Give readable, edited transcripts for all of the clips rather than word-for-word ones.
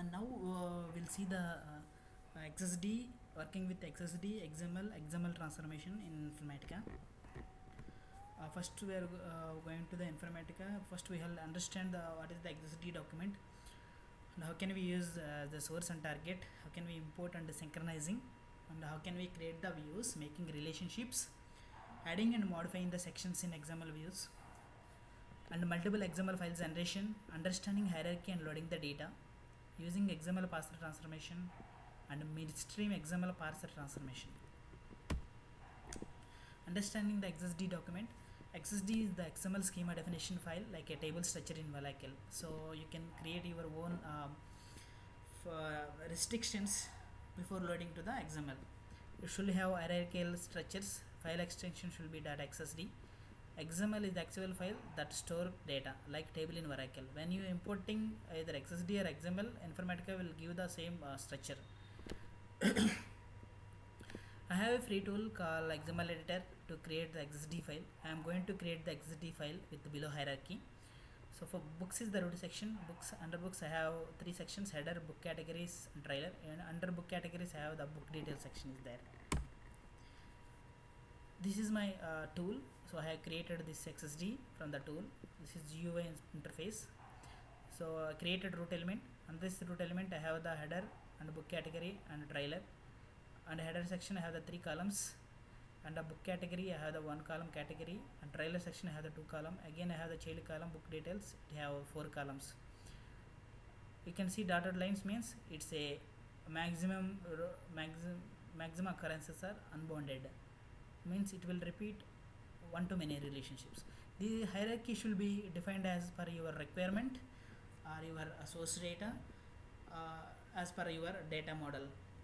Now we'll see the XSD, working with XSD, XML transformation in Informatica. First we are going to the Informatica. First we will understand what is the XSD document and how can we use the source and target, how can we import and synchronizing, and how can we create the views, making relationships, adding and modifying the sections in XML views, and multiple XML files generation, understanding hierarchy and loading the data, using XML parser transformation and midstream XML parser transformation. Understanding the XSD document. XSD is the XML schema definition file, like a table structure in Oracle. So you can create your own restrictions before loading to the XML. You should have hierarchical structures. File extension should be .xsd. XML is the actual file that store data, like table in Oracle. When you importing either XSD or XML, Informatica will give the same structure. I have a free tool called XML editor to create the XSD file. I am going to create the XSD file with the below hierarchy. So for books is the root section. Books, under books I have 3 sections: header, book categories, and trailer. And under book categories I have the book detail section is there. This is my tool. So I have created this XSD from the tool. This is GUI interface. So created root element. On this root element I have the header and book category and trailer. And header section I have the 3 columns. And the book category I have the 1 column category, and trailer section I have the 2 column. Again I have the child column, book details, it have 4 columns. You can see dotted lines means it's a maximum occurrences are unbounded, means it will repeat one to many relationships. The hierarchy should be defined as per your requirement or your source data, as per your data model.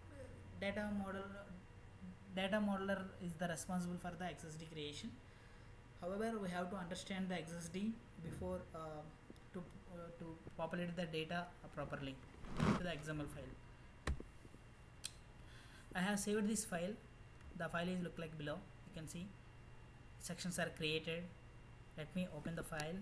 Data modeler is the responsible for the XSD creation. However, we have to understand the XSD before to populate the data properly to the XML file. I have saved this file. The file is look like below. You can see sections are created. Let me open the file.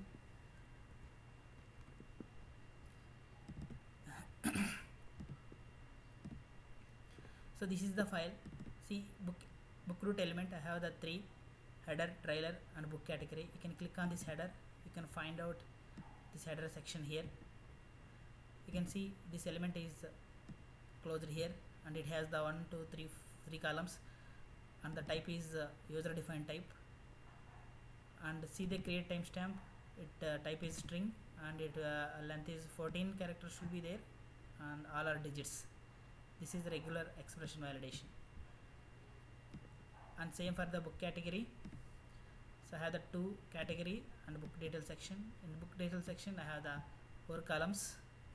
So this is the file. See, book root element I have the 3: header, trailer, and book category. You can click on this header. You can find out this header section here. You can see this element is closed here, and it has the 1, 2, 3 columns, and the type is user defined type. And see the create timestamp. It type is string, and it length is 14 characters should be there, and all are digits. This is the regular expression validation. And same for the book category. So I have the 2 category and book detail section. In book detail section I have the 4 columns.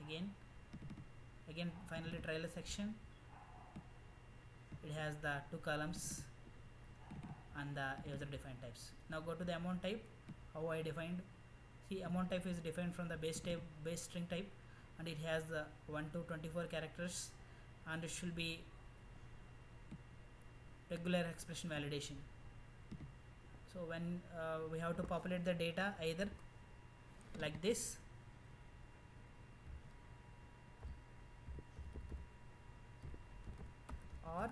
Again finally trailer section, it has the 2 columns and the user defined types. Now go to the amount type. How I defined. See, amount type is defined from the base string type, and it has the 1 to 24 characters, and it should be regular expression validation. So when we have to populate the data either like this, or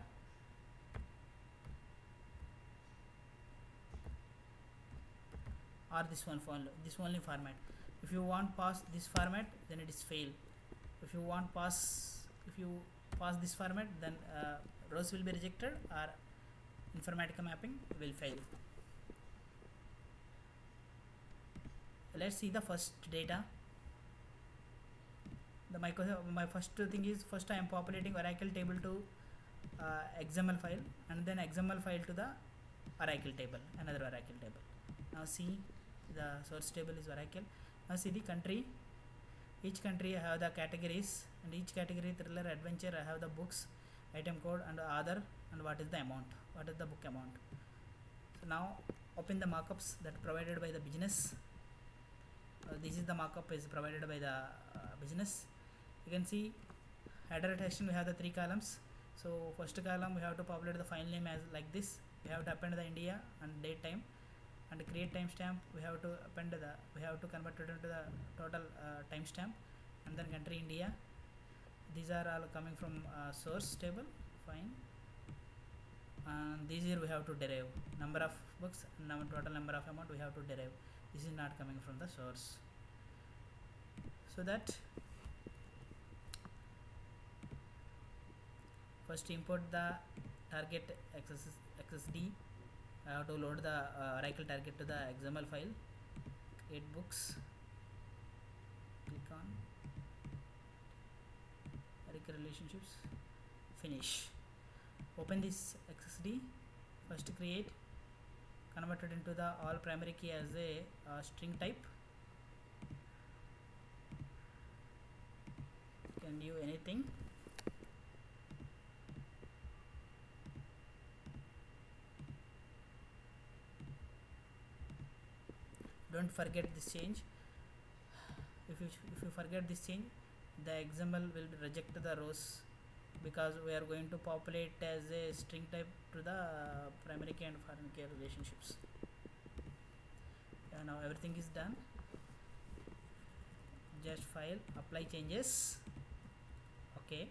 this one this only format. If you want pass this format, then it is fail. If you pass this format, then rows will be rejected or Informatica mapping will fail. Let's see the first data. My first thing is, first I am populating Oracle table to XML file, and then XML file to the Oracle table, another Oracle table. Now see, the source table is Oracle. Now see the country. Each country I have the categories, and each category, thriller, adventure, I have the books, item code, and other, and what is the amount, what is the book amount. So now open the markups that provided by the business. This is the markup is provided by the business. You can see header section we have the 3 columns. So first column we have to populate the file name as like this. We have to append the India and date time, and create timestamp. We have to convert it into the total timestamp, and then country India. these are all coming from source table. Fine. And these here we have to derive number of books, total number of amount we have to derive. This is not coming from the source. So that first import the target XSD. I have to load the Oracle target to the XML file. Create books. Click on Oracle relationships. Finish. Open this XSD. First create, converted into the all primary key as a string type. Can do anything. Don't forget this change. If you forget this change, the XML will reject the rows, because we are going to populate as a string type to the primary key and foreign key relationships. Now everything is done. Just file, apply changes. Okay.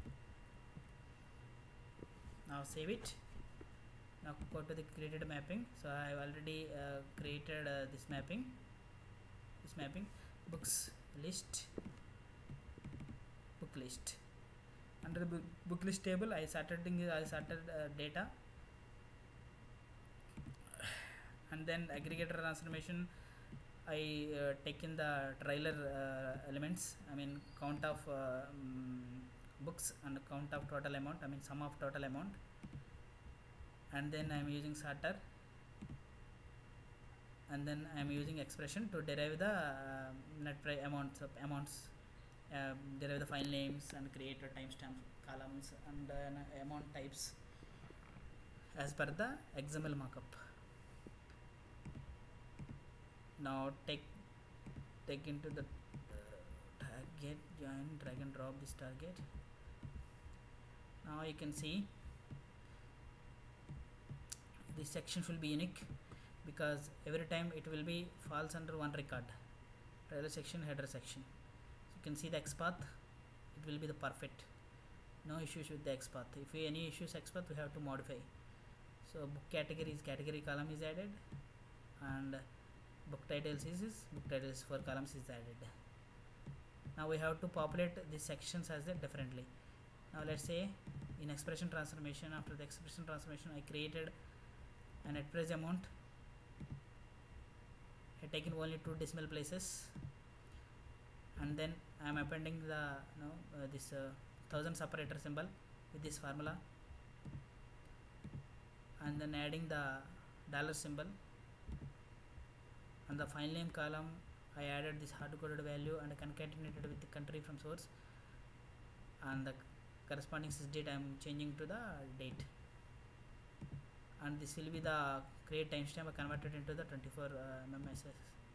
Now save it. Now go to the created mapping. So I have already created this mapping. Books list, book list. Under the book list table, I started data, and then aggregator transformation. I taken the trailer elements. I mean count of books and count of total amount. I mean sum of total amount. And then I am using sorter, and then I am using expression to derive the net price amounts, derive the file names and create a timestamp columns and amount types as per the XML markup. Now take into the target, join, drag and drop this target. Now you can see this section will be unique, because every time it will be falls under one record, trailer section, header section. So you can see the XPath, it will be the perfect, no issues with the XPath. If any issues XPath, we have to modify. So book categories, category column is added, and book titles for columns is added. Now we have to populate these sections as differently. Now let's say in expression transformation, after the expression transformation, I created a net price amount. I taken only 2 decimal places, and then I am appending the this 1000 separator symbol with this formula, and then adding the dollar symbol. And the file name column, I added this hard coded value and concatenated with the country from source, and the corresponding sysdate I am changing to the date, and this will be the create timestamp converted into the 24 MMSS.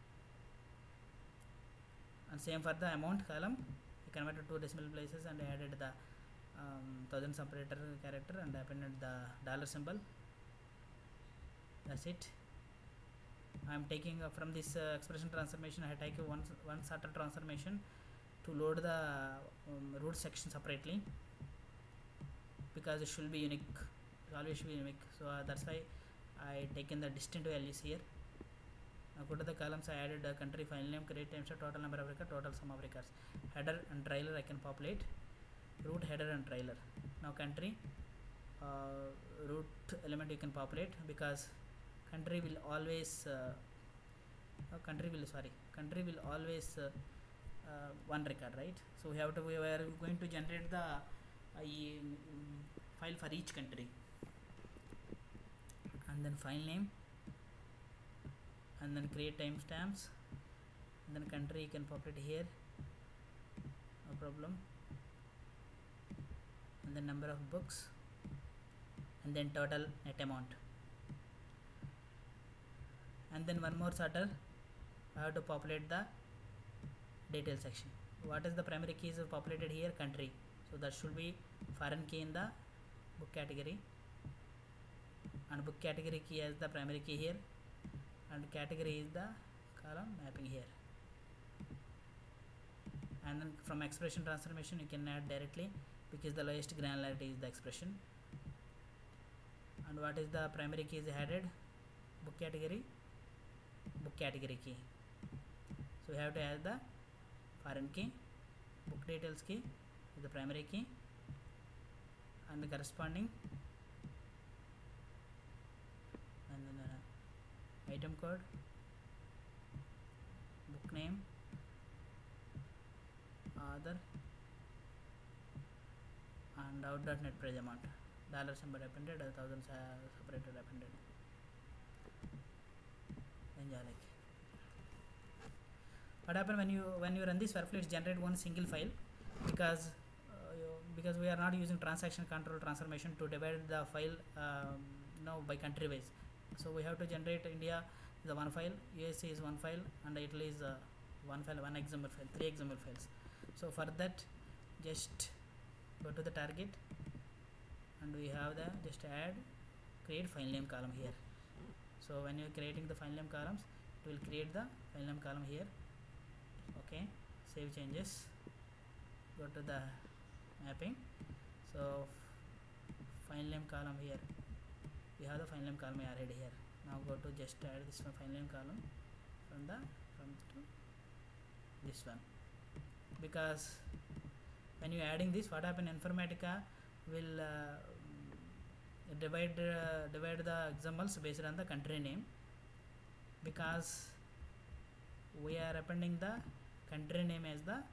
And same for the amount column, I converted 2 decimal places and added the 1000 separator character and appended the dollar symbol. That's it. I am taking from this expression transformation, I take one sorter transformation to load the root section separately, because it should be unique. It always should be unique. So that's why I taken the distinct values here. Now go to the columns, I added the country, file name, create timestamp, total number of records, total sum of records. Header and trailer I can populate. Root, header and trailer. Now country, root element you can populate, because country will always one record, right? So we are going to generate the file for each country, and then file name, and then create timestamps, and then country you can populate here, no problem, and then number of books, and then total net amount. And then one more sorter, I have to populate the detail section. What is the primary keys populated here? Country. So that should be foreign key in the book category, and book category key as the primary key here, and category is the column mapping here. and then from expression transformation you can add directly, because the lowest granularity is the expression. And what is the primary key is added? Book category key. So we have to add the foreign key, book details key is the primary key, and the corresponding and then item code, book name, other, and out.net price amount, dollar symbol appended, 1000 separated appended. What happen when you run this workflow? It generate one single file, because we are not using transaction control transformation to divide the file now by country wise. So we have to generate India is one file, USA is one file, and Italy is one file, one XML file, 3 XML files. So for that, just go to the target, and we have the just add create file name column here. So when you are creating the file name columns, it will create the file name column here. Okay, save changes, go to the mapping. So file name column here, we have the file name column already here. Now go to just add this one file name column from to this one, because when you adding this, what happen, Informatica will divide the XMLs based on the country name, because we are appending the country name as the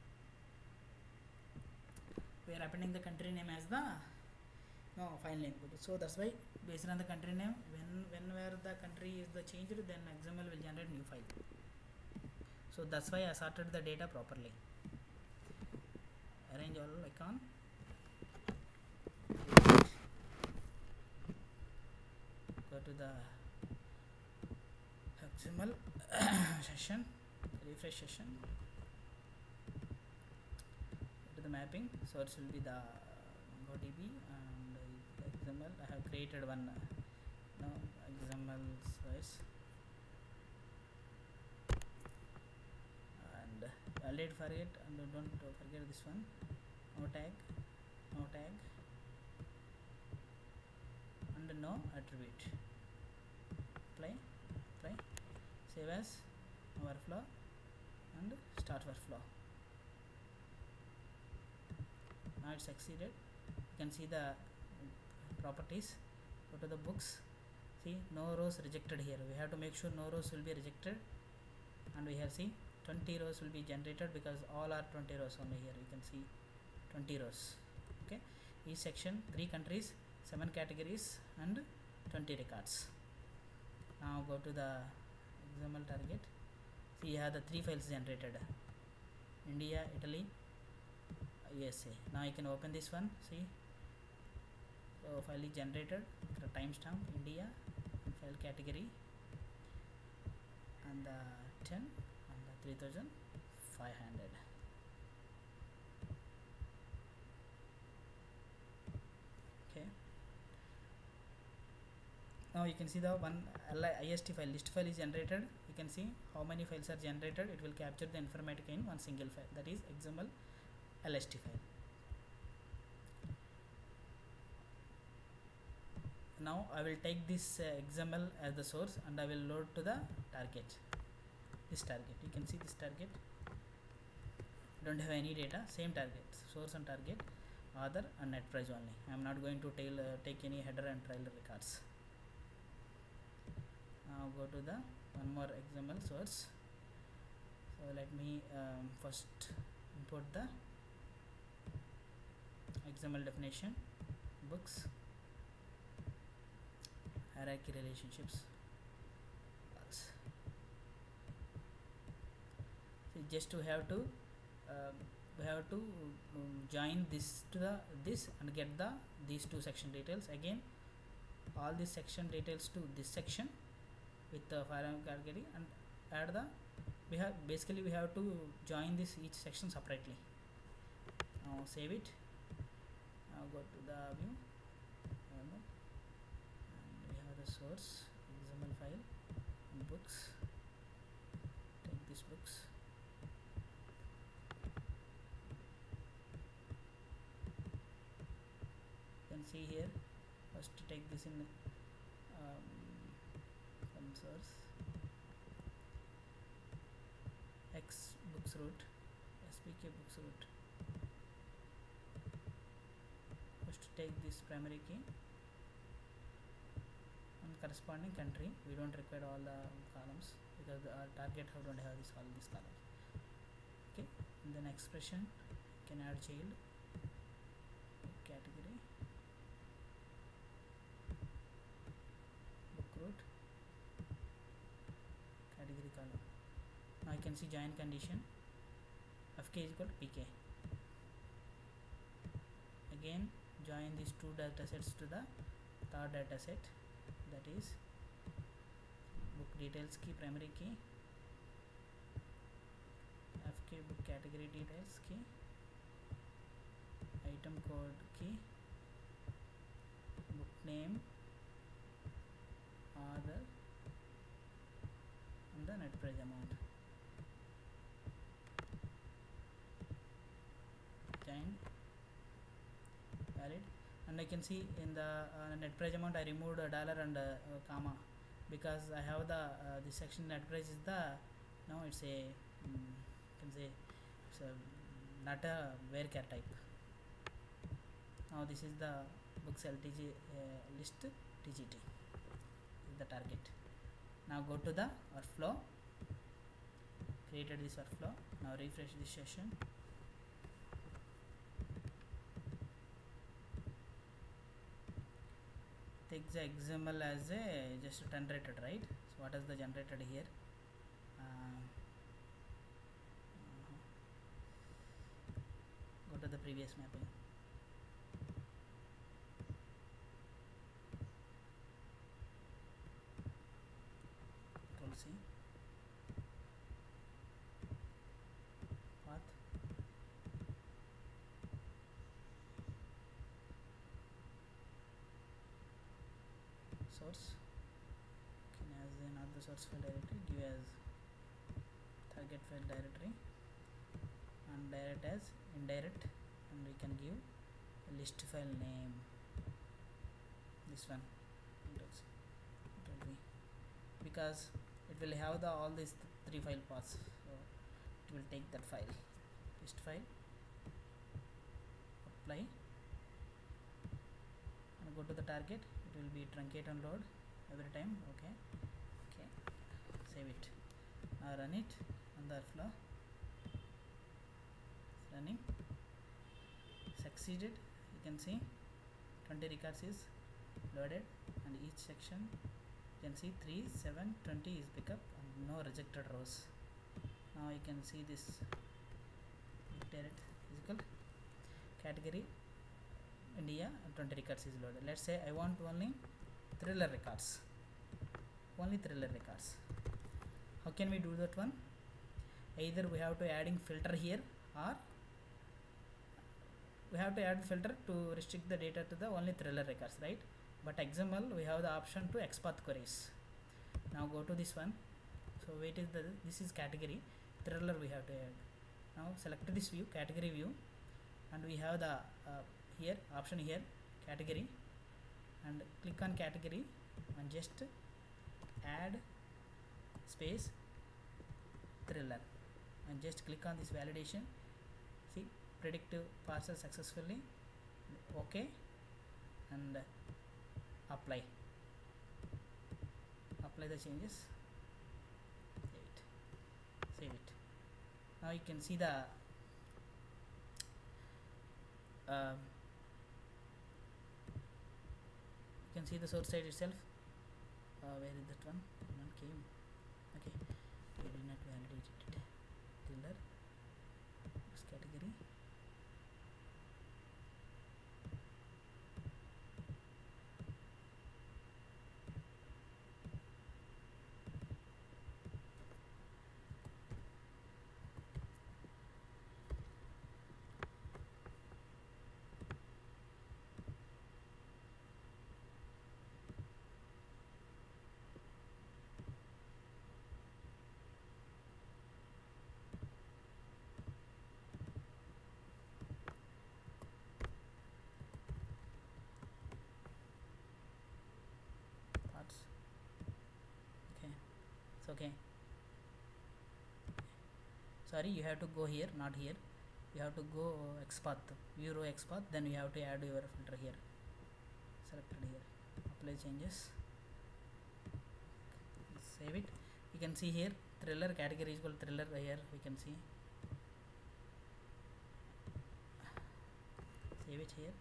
file name. So that's why based on the country name, where the country is the changed, then XML will generate new file. So that's why I sorted the data properly. Arrange all icon, go to the XML session, refresh session, go to the mapping. Source will be the MongoDB, and the XML I have created one XML size, and validate for it, and don't forget this one, no tag, and no attribute. Apply, save as workflow, and start workflow. Now it's succeeded. You can see the properties. Go to the books, see no rows rejected here. We have to make sure no rows will be rejected, and we have see 20 rows will be generated, because all are 20 rows only here. You can see 20 rows. Okay, each section 3 countries, 7 categories, and 20 records. Now go to the XML target. See, you have the 3 files generated: India, Italy, USA. Now you can open this one. See, so file is generated, the timestamp India, and file category, and the 10, and the 3500. Okay, now you can see the one list file is generated. You can see how many files are generated. It will capture the Informatica in one single file, that is XML list file. Now I will take this XML as the source, and I will load to the target. This target, you can see this target don't have any data, same target, source and target, other and net price only. I am not going to take any header and trailer records. Now go to the one more XML source. So let me first import the XML definition, books, hierarchy relationships. So just we have to join this to this and get these 2 section details. Again, all these section details to this section with the file category, and add the we have to join this each section separately. Now save it. Now go to the view, and we have the source XML file and books. Take this books, can see here. First take this in from source x books root, spk books root. First take this primary key and corresponding country. We don't require all the columns because our target don't have all these columns. Okay, and then expression can add child, category, book root, category column. Now you can see join condition, fk is equal to pk. Again join these two data sets to the third data set, that is book details key primary key, fk book category details key, item code key, book name, other, and the net price amount. Join valid, and I can see in the net price amount I removed a dollar and comma because I have the this section net price is the now it's a can say it's a not a varchar type. Now this is the books LTG list TGT is the target. Now go to the workflow, created this workflow. Now refresh this session. Take the XML as a just generated, right? So what is the generated here? Go to the previous mapping. Control C. Path. Source. Can as not the source file directory, give as target file directory, and direct as indirect, and we can give a list file name, this one, because it will have the all these three file paths, so it will take that file, list file, apply, and go to the target. It will be truncate and load every time. Okay, save it. Now run it on the flow. Running, succeeded. You can see 20 records is loaded, and each section you can see 3, 7, 20 is pickup and no rejected rows. Now you can see this direct physical category India, 20 records is loaded. Let's say I want only thriller records, only thriller records. How can we do that one? Either we have to adding filter here, or we have to add filter to restrict the data to the only thriller records, right? But XML we have the option to XPath queries. Now go to this one. So wait, is the this is category thriller we have to add. Now select this view, category view, and we have the here option here category, and click on category and just add space thriller, and just click on this validation. See, predictive parser successfully. Okay, and apply the changes. Save it. Now you can see the you can see the source side itself. Where is that one? One came. Okay, we did not validate it. Thriller, this category. okay. Sorry, you have to go here, not here. You have to go XPath, view row XPath, then you have to add your filter here, selected here, apply changes, save it. You can see here thriller category is equal thriller. Here we can see, save it here,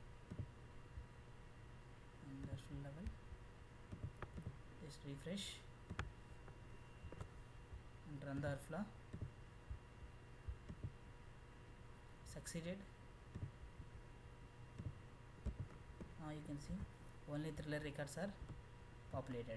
and the full level, just refresh and run the airflow. Succeeded. Now you can see only thriller records are populated.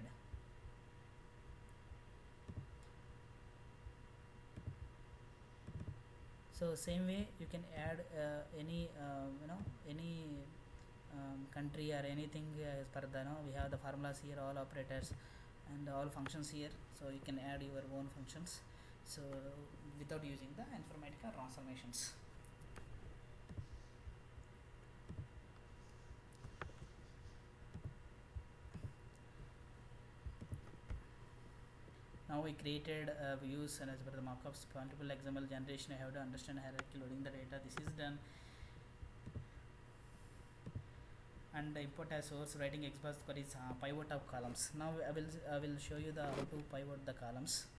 So same way you can add any any country or anything as per the we have the formulas here, all operators and all functions here, so you can add your own functions, so without using the Informatica transformations. Now we created views, and as per the markups, multiple XML generation, I have to understand hierarchy loading the data. This is done. And import as source, writing XBus queries, pivot of columns. Now I will show you the how to pivot the columns.